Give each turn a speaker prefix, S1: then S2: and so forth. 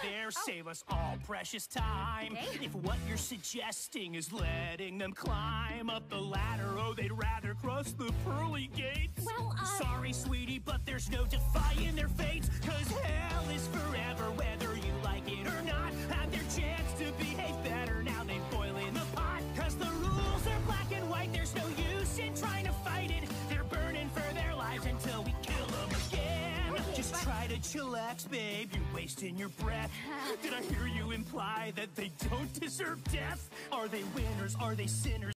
S1: there, save us all precious time.
S2: Okay.
S1: If what you're suggesting is letting them climb up the ladder, oh, they'd rather cross the pearly gates.
S2: Well,
S1: Sorry, sweetie, but there's no defying their fates. 'Cause hell is forever, whether you like it or not. Had their chance to behave better, now they boil in the pot. 'Cause the rules are black and white, there's no use in trying to fight it. They're burning for their lives until we kill them again.
S2: Okay,
S1: Just try to chillax, babe, you're wasting your breath. Did I hear you imply that they don't deserve death? Are they winners, are they sinners?